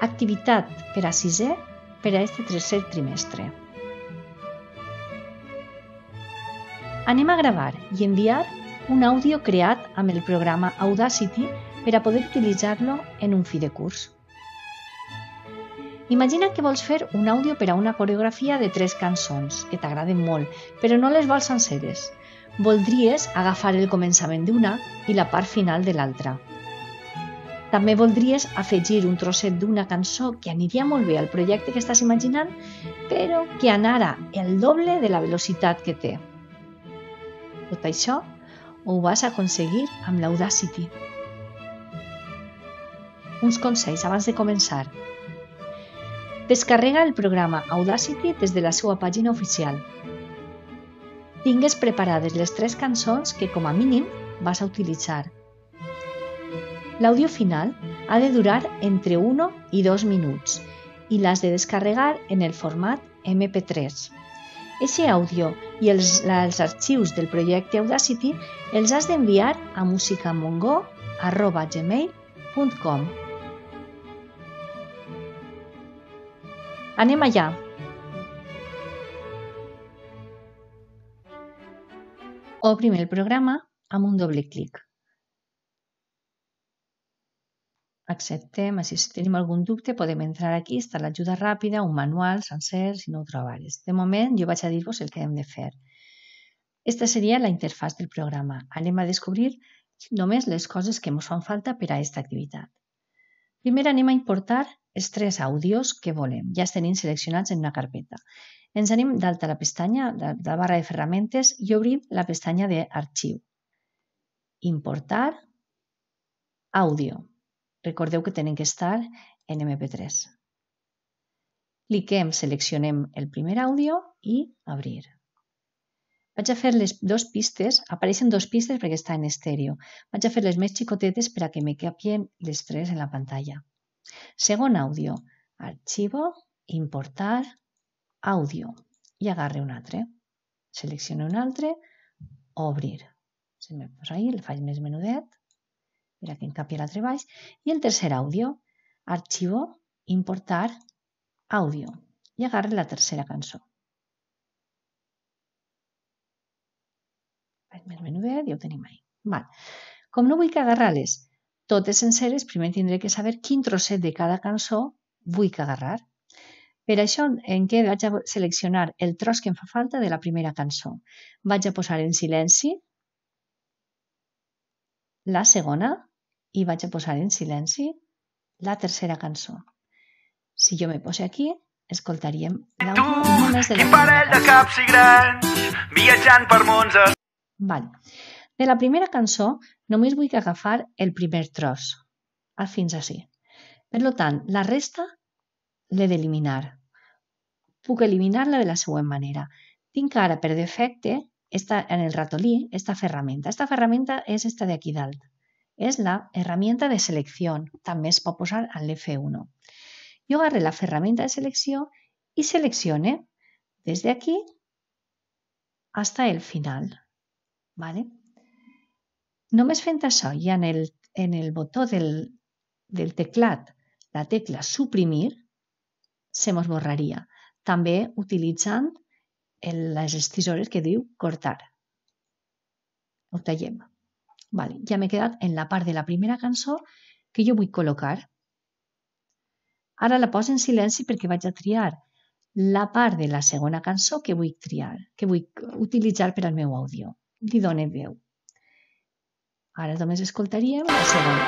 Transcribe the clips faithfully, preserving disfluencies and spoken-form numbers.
Activitat per a sisè per a este tercer trimestre. Anem a gravar i enviar un àudio creat amb el programa Audacity per a poder utilitzar-lo en un fi de curs. Imagina que vols fer un àudio per a una coreografia de tres cançons que t'agraden molt, però no les vols senceres. Voldries agafar el començament d'una i la part final de l'altra. També voldries afegir un trosset d'una cançó que aniria molt bé al projecte que estàs imaginant, però que anara el doble de la velocitat que té. Tot això ho vas aconseguir amb l'Audacity. Uns consells abans de començar. Descarrega el programa Audacity des de la seva pàgina oficial. Tingues preparades les tres cançons que, com a mínim, vas a utilitzar. L'àudio final ha de durar entre un i dos minuts i l'has de descarregar en el format eme pe tres. Eixe àudio i els, els arxius del projecte Audacity els has d'enviar a musicamongo arroba gmail punt com. Anem allà! Obrim el programa amb un doble clic. Acceptem, així si tenim algun dubte podem entrar aquí, està l'ajuda ràpida, un manual sencer si no ho trobares. De moment jo vaig a dir-vos el que hem de fer. Esta seria la interfàs del programa. Anem a descobrir només les coses que ens fan falta per a aquesta activitat. Primer anem a importar els tres àudios que volem. Ja els tenim seleccionats en una carpeta. Ens anem dalt a la pestanya de la barra de ferramentes i obrim la pestanya d'arxiu. Importar àudio. Recordeu que tenen que estar en eme pe tres. Cliquem, seleccionem el primer àudio i obrir. Vaig a fer les dues pistes, apareixen dues pistes perquè està en estèreo. Vaig a fer les més xicotetes per a que me capien les tres en la pantalla. Segon àudio, arxivo, importar, àudio. I agarre un altre. Selecciono un altre, obrir. Se me posa ahí, el faig més menudet. Mira que em capi l'altre baix. I el tercer àudio, arxivo, importar, àudio. I agarre la tercera cançó. Faig més menudet i ho tenim ahí. Val. Com no vull que agarrar-les totes senceres, primer tindré que saber quin trosset de cada cançó vull que agarrar. Per això en què vaig a seleccionar el tros que em fa falta de la primera cançó. Vaig a posar en silenci la segona i vaig a posar en silenci la tercera cançó. Si jo me poso aquí, escoltaríem l'àudio només de la primera cançó. De caps i grans, viatjant per mons. Val. De la primera cançó només vull agafar el primer tros, fins ací. Per tant, la resta l'he d'eliminar. Puc eliminar-la de la següent manera. Tinc ara per defecte en el ratolí esta ferramenta. Esta ferramenta és esta d'aquí dalt. És la herramienta de selecció. També es pot posar a l'efe u. Jo agarro la ferramenta de selecció i seleccione des d'aquí fins al final. Vale? Només fent això i en el, en el botó del, del teclat, la tecla suprimir, se mos borraria. També utilitzant el, les tisores que diu cortar. Ho tallem. Vale. Ja m'he quedat en la part de la primera cançó que jo vull col·locar. Ara la poso en silenci perquè vaig a triar la part de la segona cançó que vull triar, que vull utilitzar per al meu àudio. Li dono veu. Ara només escoltaríem la segona.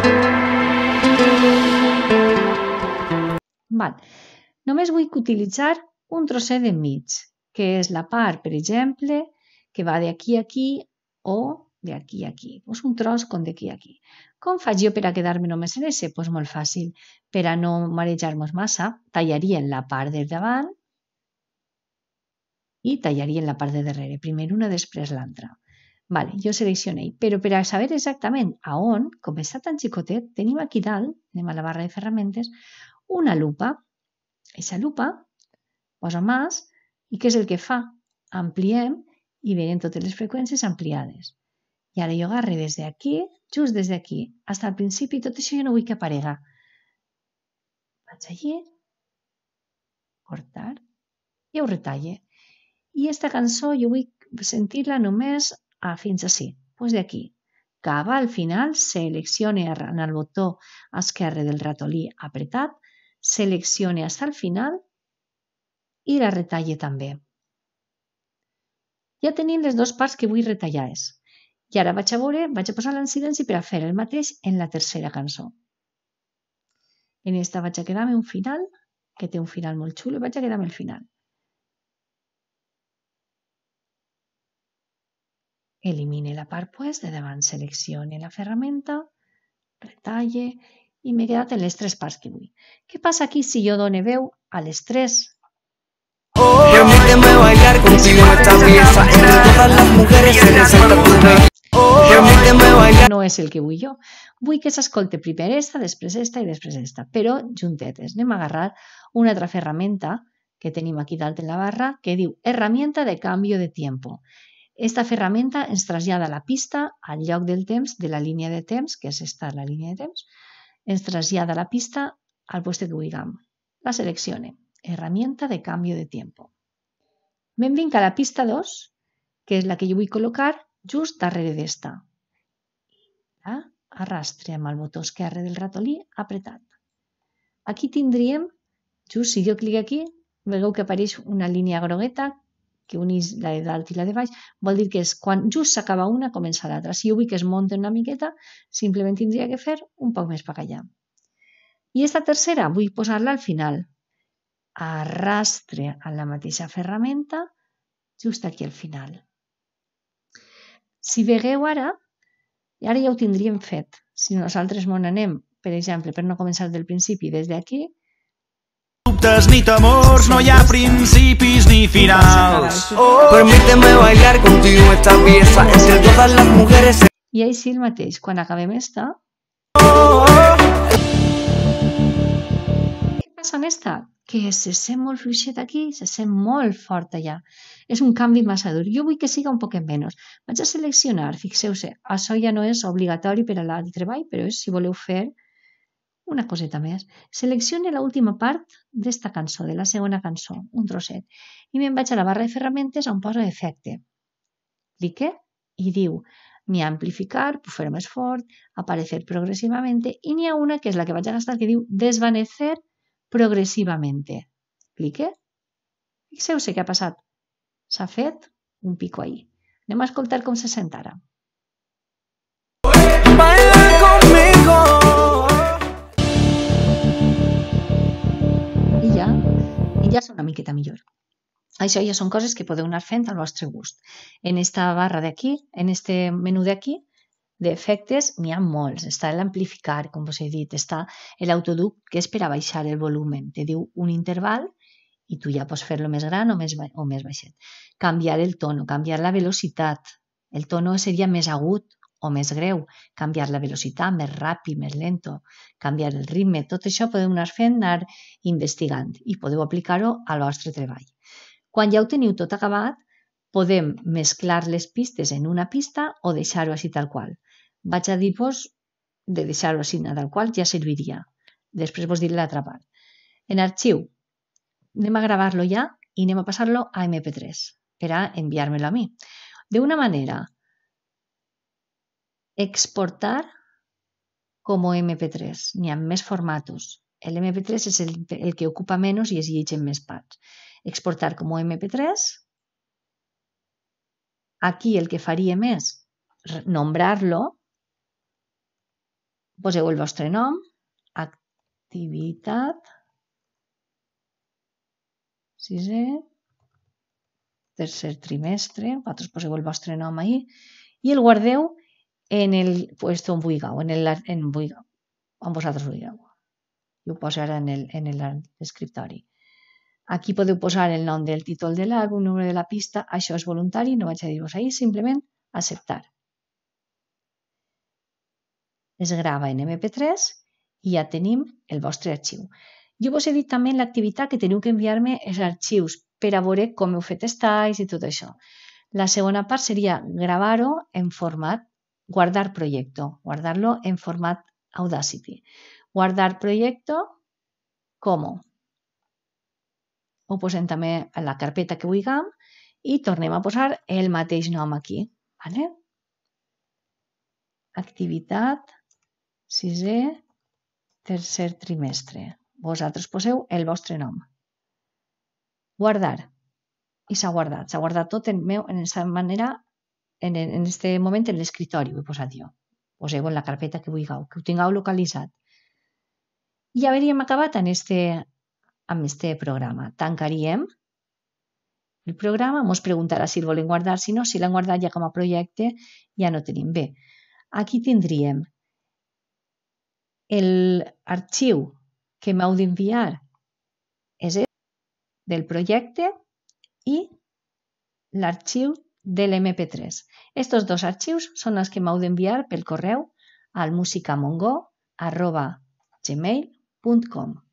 Val. Només vull utilitzar un trosset enmig, que és la part, per exemple, que va d'aquí a aquí o d'aquí a aquí. Pues un tros com d'aquí a aquí. Com faig jo per a quedar-me només en ese? Pues molt fàcil. Per a no marejar-nos massa, tallaríem la part de davant i tallaríem la part de darrere. Primer una, després l'altra. Vale, jo selecciono, però per a saber exactament a on, com està tan xicotet, tenim aquí dalt, anem a la barra de ferramentes, una lupa. Aquesta lupa posa més i què és el que fa? Ampliem i veiem totes les freqüències ampliades. I ara jo agarro des d'aquí, just des d'aquí, fins al principi, tot això jo no vull que aparega. Vaig allí, cortar, i ho retalle. I aquesta cançó jo vull sentir-la només a fins ací, doncs d'aquí. Acaba al final, seleccione en el botó esquerre del ratolí apretat, seleccione fins al final i la retalle també. Ja tenim les dues parts que vull retallades. I ara vaig a veure, vaig a posar-la en silenci per a fer el mateix en la tercera cançó. En aquesta vaig a quedar-me un final, que té un final molt xulo, vaig a quedar-me el final. Elimine la part pues de davant, seleccione la ferramenta, retalle i m'he quedat en les tres parts que vull. Què passa aquí si jo dono veu a les tres? Permíteme bailar contigo esta pieza, entre todas las mujeres se resalta tu belleza. Permíteme bailar. No és el que vull jo. Vull que s'escolte primer esta, després esta i després esta, però juntetes. Anem a agarrar una altra ferramenta que tenim aquí dalt en la barra que diu herramienta de canvio de tiempo. Esta ferramenta ens trasllada la pista al lloc del temps de la línia de temps, que és esta la línia de temps, ens trasllada la pista al lloc que vulguem. La seleccione. Herramienta de cambio de tiempo. Me'n vinc a la pista dos, que és la que jo vull col·locar just darrere d'esta. La arrastre amb el botó esquerre del ratolí apretat. Aquí tindríem, just si jo clic aquí, veieu que apareix una línia grogueta que unís la de dalt i la de baix, vol dir que és quan just s'acaba una comença l'altra. Si jo vull que es munti una miqueta, simplement tindria que fer un poc més per allà. I aquesta tercera vull posar-la al final. Arrastre a la mateixa ferramenta just aquí al final. Si veieu ara, ara ja ho tindríem fet. Si nosaltres m'on anem, per exemple, per no començar del principi, des d'aquí, Dubtes ni temors, no hi ha principis ni finals. Permíteme bailar contigo esta pieza, entre todas las mujeres. I així el mateix, quan acabem esta, què passa en esta? Que se sent molt fluixet aquí, se sent molt fort allà. És un canvi massa dur. Jo vull que siga un poquet menys. Vaig a seleccionar, fixeu-se, això ja no és obligatori per a la de treball, però és si voleu fer una coseta més. Seleccione l'última part d'esta cançó, de la segona cançó, un trosset. I me'n vaig a la barra de ferramentes on posa efecte. Clique i diu ni amplificar, puc fer més fort, aparecer progressivamente, i n'hi ha una que és la que vaig a gastar que diu desvanecer progressivamente. Clique. Fixeu-se què ha passat. S'ha fet un pico ahí. Anem a escoltar com se sent ara. Baila conmigo. I ja, i ja és una miqueta millor. Això ja són coses que podeu anar fent al vostre gust. En esta barra d'aquí, en este menú d'aquí, d'efectes n'hi ha molts. Està l'amplificar, com us he dit, està l'autoduc, que és per a baixar el volumen. Te diu un interval i tu ja pots fer-lo més gran o més, o més baixet. Canviar el tono, canviar la velocitat. El tono seria més agut o més greu. Canviar la velocitat, més ràpid, més lento. Canviar el ritme. Tot això podeu anar fent, anar investigant i podeu aplicar-ho al vostre treball. Quan ja ho teniu tot acabat, podem mesclar les pistes en una pista o deixar-ho així tal qual. Vaig a dir-vos de deixar-ho així tal qual, ja serviria. Després vos diré l'altra part. En arxiu, anem a gravar-lo ja i anem a passar-lo a eme pe tres per a enviar-me-lo a mi. D'una manera, exportar com eme pe tres. N'hi ha més formatos. L'eme pe tres és el, el que ocupa menys i es llegeix en més parts. Exportar com eme pe tres. Aquí el que faríem és nombrar-lo. Poseu el vostre nom, activitat, sisè, tercer trimestre, vosaltres poseu el vostre nom ahí i el guardeu en el lloc on vulgueu, en el en vulgueu, on vosaltres vulgueu. Jo ho poso ara en l'escriptori. Aquí podeu posar el nom del títol de l'àlbum, el número de la pista, això és voluntari, no vaig a dir-vos ahí, simplement acceptar. Es grava en eme pe tres i ja tenim el vostre arxiu. Jo vos he dit també en l'activitat que teniu que enviar-me els arxius per a veure com heu fet estais i tot això. La segona part seria gravar-ho en format guardar proyecto, guardar-lo en format Audacity. Guardar proyecto com. Ho posem també a la carpeta que vulguem i tornem a posar el mateix nom aquí. Vale? Activitat sisè, tercer trimestre. Vosaltres poseu el vostre nom. Guardar. I s'ha guardat. S'ha guardat tot en meu, en aquesta manera, en aquest moment en l'escriptori, ho he posat jo. Poseu en la carpeta que vulgueu, que ho tingueu localitzat. I hauríem acabat amb este, amb este programa. Tancaríem el programa, ens preguntarà si el volem guardar, si no, si l'hem guardat ja com a projecte, ja no tenim bé. Aquí tindríem l'arxiu que m'heu d'enviar és del projecte i l'arxiu de l'M P tres. Estos dos arxius són els que m'heu d'enviar pel correu al musicamongo arroba gmail punt com.